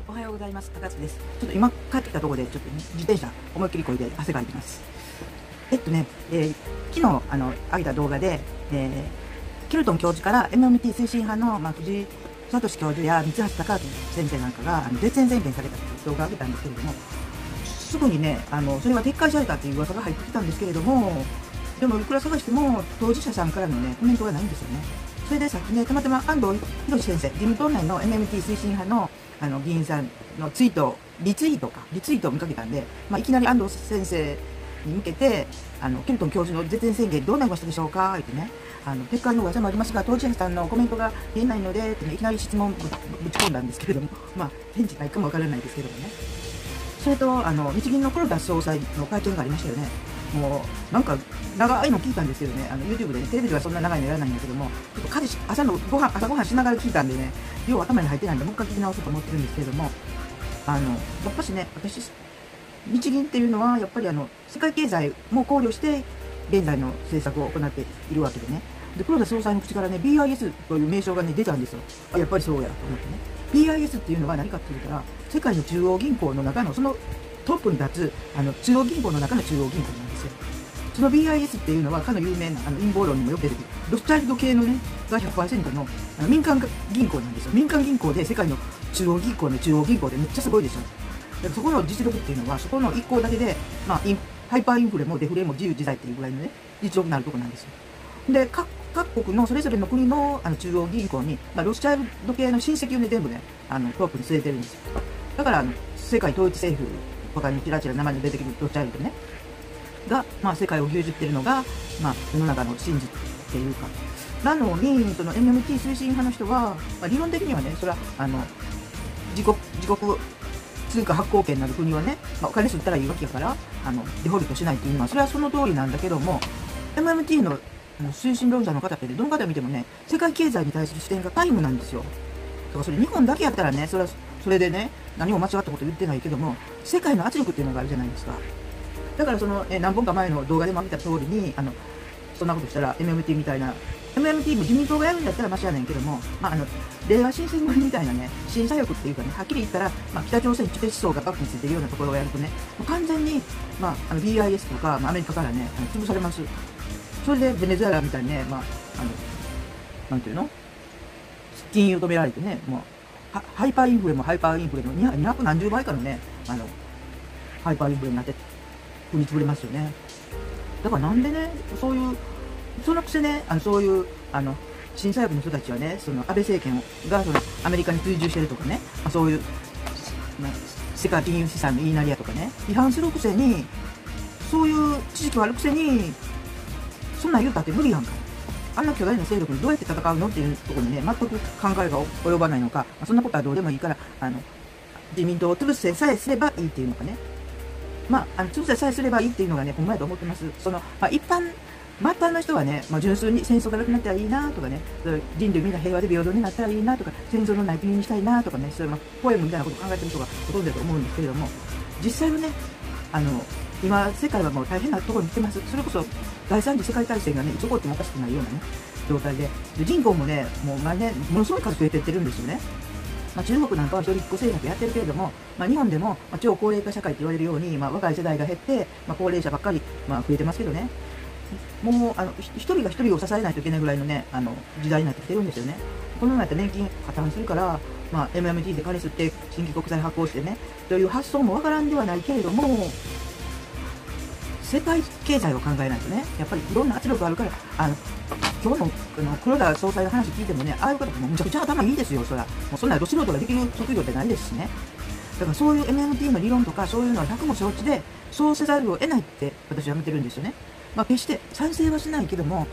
おはようございます。高津です。ちょっと今帰ってきたところで、ちょっと、ね、自転車思いっきりこいで汗かいてます。昨日上げた動画で、キルトン教授から MMT 推進派の、藤井聡教授や三橋隆明先生なんかが絶縁宣言されたという動画を上げたんですけれども、すぐにね、それは撤回されたという噂が入ってきたんですけれども、でもいくら探しても当事者さんからのね、コメントがないんですよね。それでさっきね、たまたま安藤博先生、自民党内の MMT 推進派の議員さんのツイート、リツイートを見かけたんで、いきなり安藤先生に向けて、ケルトン教授の絶縁宣言どうなりましたでしょうかってね、撤回の噂もありますが、当事者さんのコメントが見えないので、いきなり質問をぶち込んだんですけれども、返事ないかもわからないですけどもね。それと、日銀の黒田総裁の会見がありましたよね。もう、なんか、長いの聞いたんですけどね、YouTube でね、テレビではそんな長いのやらないんだけども、ちょっと朝ごはんしながら聞いたんでね、よう頭に入ってないんで、もう一回聞き直そうと思ってるんですけれども、やっぱしね、日銀っていうのは、やっぱり世界経済も考慮して、現在の政策を行っているわけでね。で、黒田総裁の口からね、BIS という名称がね、出たんですよ。やっぱりそうやと思ってね。BIS っていうのは何かって言ったら、世界の中央銀行の中の、そのトップに立つ、中央銀行の中の中央銀行なんですよ。その BIS っていうのは、かの有名な陰謀論にもよく出てくる、ロスチャイルド系のね、が 100% の民間銀行なんですよ。民間銀行で世界の中央銀行の中央銀行でめっちゃすごいですよ。だからそこの実力っていうのは、そこの一行だけで、ハイパーインフレもデフレも自由自在っていうぐらいのね、実力になるところなんですよ。で、各国のそれぞれの国の中央銀行に、ロスチャイルド系の親戚をね、全部ね、トップに据えてるんですよ。だから、世界統一政府とかにちらちら名前に出てくるロスチャイルドね、が、世界を牛耳ってるのが、世の中の真実っていうか。なのに、その MMT 推進派の人は、理論的にはね、それは、自国通貨発行権なる国はね、お金吸ったらいいわけやから、デフォルトしないっていうのは、それはその通りなんだけども、MMT の推進論者の方って、どの方見てもね、世界経済に対する視点が皆無なんですよ。だからそれ日本だけやったらね、それでね、何も間違ったこと言ってないけども、世界の圧力っていうのがあるじゃないですか。だから何本か前の動画でも見た通りに、そんなことしたら MMT みたいな、MMT も自民党がやるんだったらマシやねんけども、令和新選組みたいなね、新左翼っていうかね、はっきり言ったら、北朝鮮知的思想がバックについてるようなところをやるとね、完全に、BIS とか、アメリカからね、潰されます。それでベネズエラみたいにね、なんていうの金融止められてね、もう、ハイパーインフレもハイパーインフレの200何十倍かのね、ハイパーインフレになって、踏み潰れますよね。だからなんでね、そのくせね、そういう、新左翼の人たちはね、安倍政権が、アメリカに追従してるとかね、そういう、世界金融資産の言いなりやとかね、批判するくせに、そういう知識があるくせに、そんなん言うたって無理やんか。あんな巨大な勢力にどうやって戦うのっていうところにね、全く考えが及ばないのか、そんなことはどうでもいいから、自民党を潰せさえすればいいっていうのかね。潰せさえすればいいっていうのがね、ほんまやと思ってます。末端の人はね、純粋に戦争がなくなったらいいなとかね、人類みんな平和で平等になったらいいなとか、戦争のない国にしたいなとかね、そういうポエムみたいなことを考えてる人がほとんどだと思うんですけれども、実際はね、今、世界はもう大変なところに来てます。それこそ、第三次世界大戦がね、いつ起こってもおかしくないようなね、状態で。人口もね、もう毎年、ものすごい数増えてってるんですよね。中国なんかは一人っ子政策やってるけれども、日本でも、超高齢化社会って言われるように、若い世代が減って、高齢者ばっかり、増えてますけどね。もう、一人が一人を支えないといけないぐらいのね、時代になってきてるんですよね。このままやったら年金破綻するから、MMT で金吸って新規国債発行してね、という発想もわからんではないけれども、世界経済を考えないとね、やっぱりいろんな圧力があるから、今日の黒田総裁の話聞いてもね、ああいう方もむちゃくちゃ頭いいですよ、そら。もうそんなど素人ができる職業ってないですしね。だからそういう MMT の理論とか、そういうのは100も承知で、そうせざるを得ないって私は見てるんですよね。決して賛成はしないけども、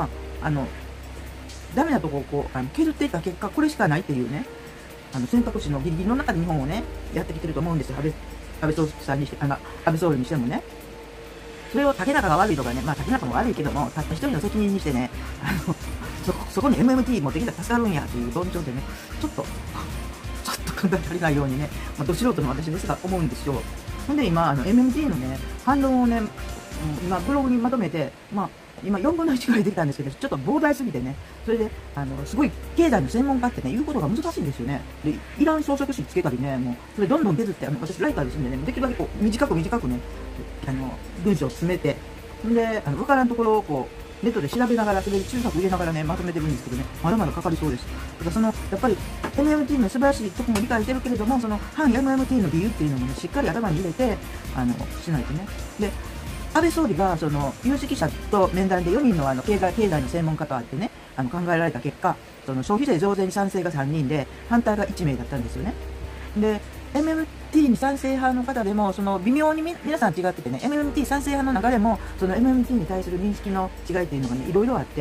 ダメなとこを削っていった結果、これしかないっていうね、選択肢のギリギリの中で日本をね、やってきてると思うんですよ。安倍総理にしてもね。それを竹中が悪いとかね、竹中も悪いけども、たった一人の責任にしてね、そこに MMT 持ってきたら助かるんやという論調でね、ちょっと考え足りないようにね、ど素人の私ですが思うんですよ。ほんで今、MMT のね、反論をね、今ブログにまとめて、 今4分の1ぐらいできたんですけど、ちょっと膨大すぎてね、それで、すごい経済の専門家ってね、言うことが難しいんですよね。で、いらん装飾紙つけたりね、もう、それどんどん削って、私ライターですんでね、できるだけこう、短くね、文章を詰めて、んで、わからんところをこう、ネットで調べながら、それで注釈入れながらね、まとめてるんですけどね、まだまだかかりそうです。だからやっぱり、MMT の素晴らしいとこも理解してるけれども、その、反 MMT の理由っていうのもね、しっかり頭に入れて、しないとね。で、安倍総理が、有識者と面談で4人の経済の専門家と会ってね、考えられた結果、消費税増税に賛成が3人で、反対が1名だったんですよね。で、MMT に賛成派の方でも、微妙に皆さん違っててね、MMT 賛成派の中でも、MMT に対する認識の違いっていうのがね、いろいろあって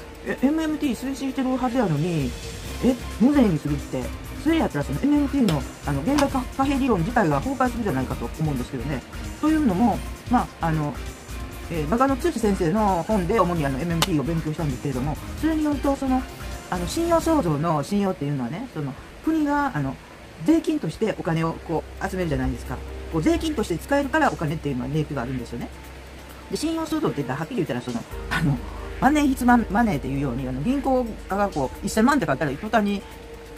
、MMT 推進してるはずやのに、無税にするって、それやったらMMT の現代貨幣理論自体が崩壊するじゃないかと思うんですけどね。というのも、中野剛先生の本で主にMMT を勉強したんですけれども、それによると、信用創造の信用っていうのはね、国が税金としてお金をこう集めるじゃないですか。こう税金として使えるからお金っていうのは値域があるんですよね。で、信用創造って言ったらはっきり言ったら万年筆マネーっていうように、銀行がこう1000万って買ったら途端に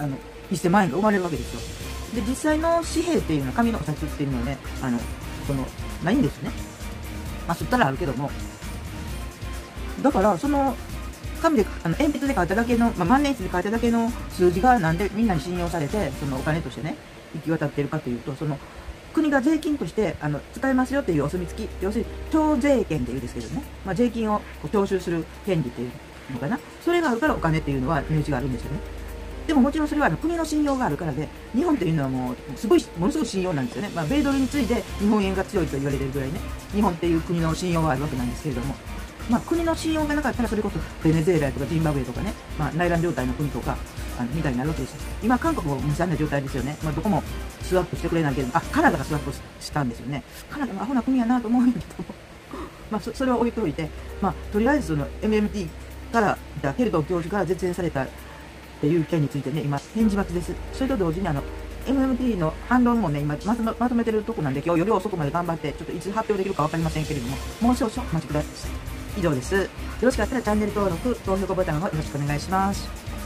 1000万円が生まれるわけですよ。で、実際の紙幣っていうのは、紙のお札っていうのはね、ないんですよね。吸ったらあるけども。だから、紙で、鉛筆で書いただけの、万年筆で書いただけの数字がなんでみんなに信用されて、お金としてね、行き渡っているかというと、国が税金として、使えますよっていうお墨付き、要するに、徴税権っていうんですけどね、税金を徴収する権利っていうのかな。それがあるからお金っていうのは値打ちがあるんですよね。でももちろんそれは国の信用があるからで、日本というのはものすごい信用なんですよね。米ドルについて日本円が強いと言われているぐらいね、日本っていう国の信用があるわけなんですけれども、国の信用がなかったら、それこそベネズエラとかジンバブエとかね、内乱状態の国とか、みたいになるわけです。今、韓国も無惨な状態ですよね。どこもスワップしてくれないけど、カナダがスワップしたんですよね。カナダもアホな国やなと思うんだけどそれは置いといて、とりあえずMMT からケルトン教授から絶縁されたっていう件についてね、今、返事待ちです。それと同時にMMT の反論もね、今まとめてるとこなんで、今日夜遅くまで頑張って、ちょっといつ発表できるかわかりませんけれども、もう少々お待ちください。以上です。よろしかったらチャンネル登録、高評価ボタンをよろしくお願いします。